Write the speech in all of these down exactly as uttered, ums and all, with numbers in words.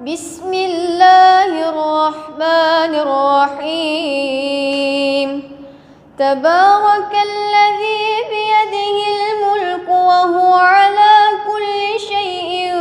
بسم الله الرحمن الرحيم. تبارك الذي بيده الملك وهو على كل شيء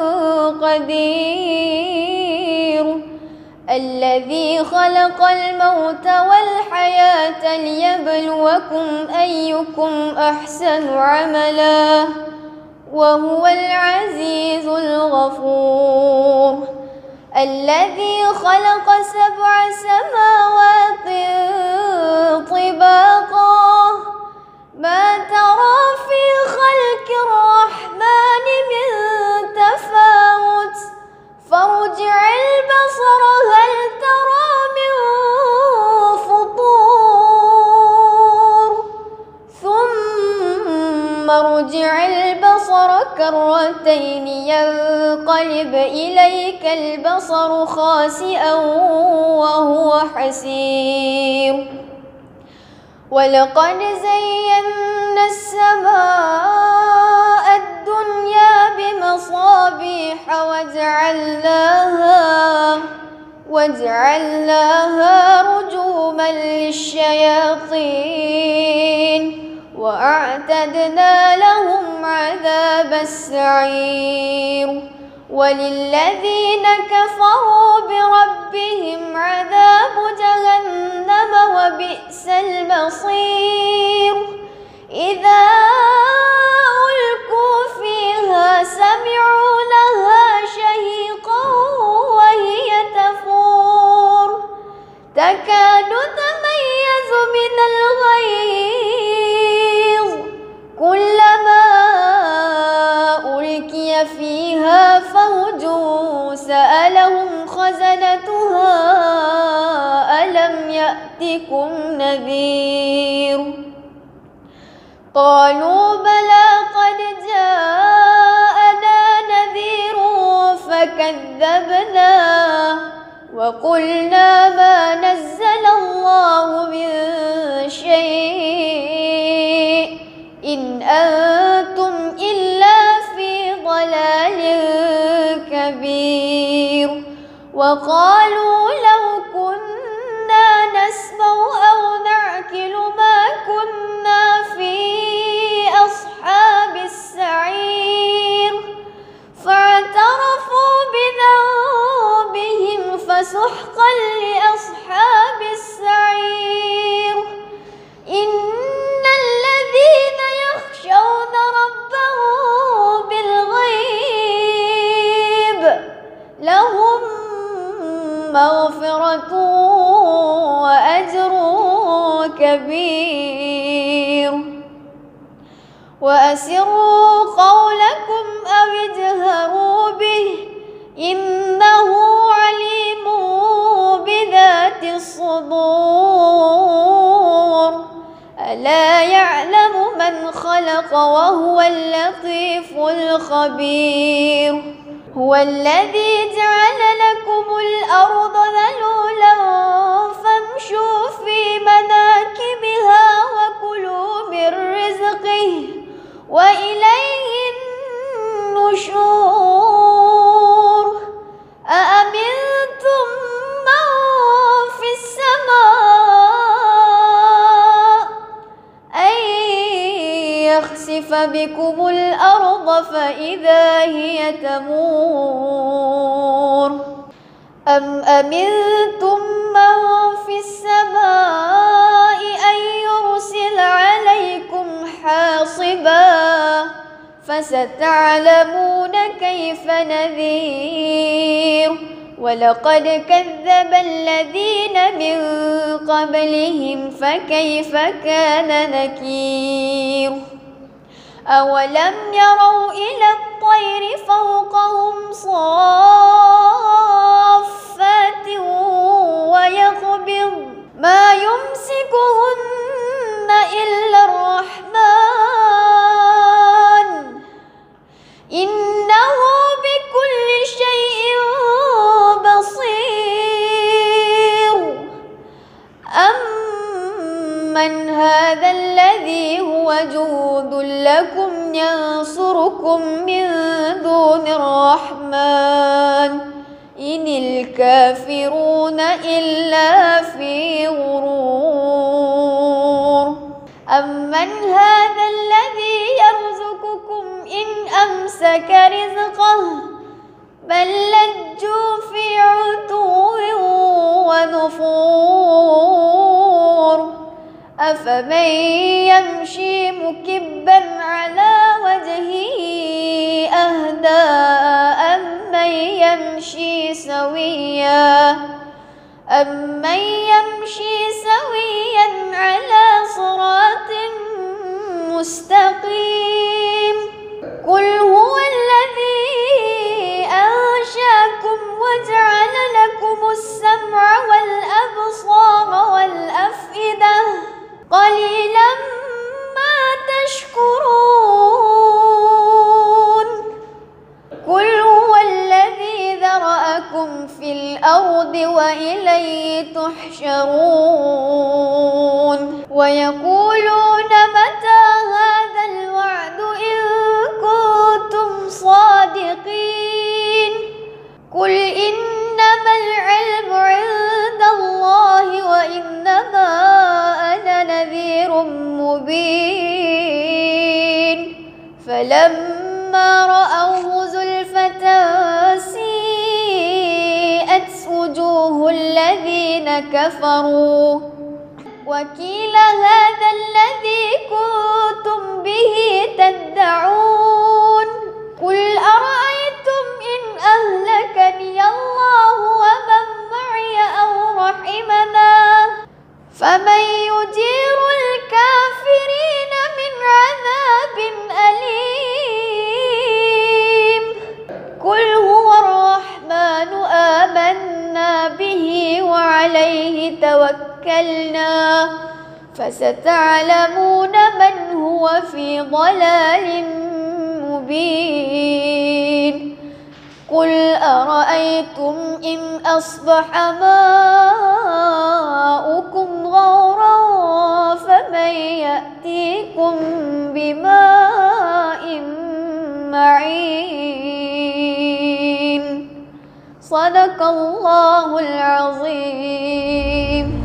قدير، الذي خلق الموت والحياة ليبلوكم أيكم أحسن عملا وهو العزيز الغفور، الذي خلق سبع سماوات طباقا ما ترى في خلق الرحمن من تفاوت فارجع البصر هل ترى من فطور ثم ارجع البصر كرتين ينقلب إليك البصر خاسئا وهو حسير، ولقد زينا السماء الدنيا بمصابيح وجعلناها وجعلناها رجوما للشياطين وأعتدنا لهم عذاب السعير، وللذين كفروا بربهم عذاب جهنم وبئس المصير. إذا ألقوا فيها سمعوا لها شهيقا وهي تفور تكاد تميز من الغيظ كلما ألقي فيها فوج سألهم خزنتها ألم يأتكم نذير؟ قالوا بلى قد جاءنا نذير فكذبنا وقلنا ما نزل الله من شيء إن أنتم إلا في ضلال كبير. وقالوا لو كنا نسمع أو نعقل ما كنا في أصحاب السعير فاعترفوا بذنبهم فسحقا لأصحاب السعير. إن الذين يخشون ربهم بالغيب لهم مغفرة وأجر كبير. وأسروا قولكم أو اجهروا به إنه عليم بذات الصدور. ألا يعلم من خلق وهو اللطيف الخبير. هو الذي جعل لكم الأرض ذلولا فامشوا في مناكبها وكلوا من رزقه وإليه النشور. أأمنتم من في السماء أن يخسف بكم الأرض فإذا هي تمور أم أمنتم من في السماء أن يرسل عليكم حاصبا فستعلمون كيف نذير. ولقد كذب الذين من قبلهم فكيف كان نكير. أولم يروا إلى الطير فوقهم صافات ويقبض ما يمسكهن إلا الرحمن إنه بكل شيء بصير. أمن هذا الذي هو جود لكم ينصركم من دون الرحمن الكافرون إلا في غرور. أمن هذا الذي يرزقكم إن أمسك رزقه بل لجوا في عتو ونفور. أفمن يمشي مكبا على وجهه أهدى أمن يمشي سويا أمن يمشي سويا على صراط مستقيم. قل هو الذي أنشأكم وجعل لكم السمع والأبصار والأفئدة قليلا ما تشكرون. قل هو الذي ذرأكم في الأرض وإليه تحشرون. ويقولون متى هذا الوعد إن كنتم صادقين. قل إنما العلم عند الله وإنما أنا نذير مبين. فلما رأوه زلفة سيئت وجوه الذين كفروا وقيل هذا الذي كنتم به تدعون. قل أرأيتم إن أهلكني الله ومن معي أو رحمنا فمن يجير الكافرين من عذاب أليم. قل هو الرحمن آمنا به وعليه توكلنا فستعلمون من هو في ضلال مبين. قل أرأيتم إن أصبح ماؤكم غورا فمن يأتيكم بماء معين. صدق الله العظيم.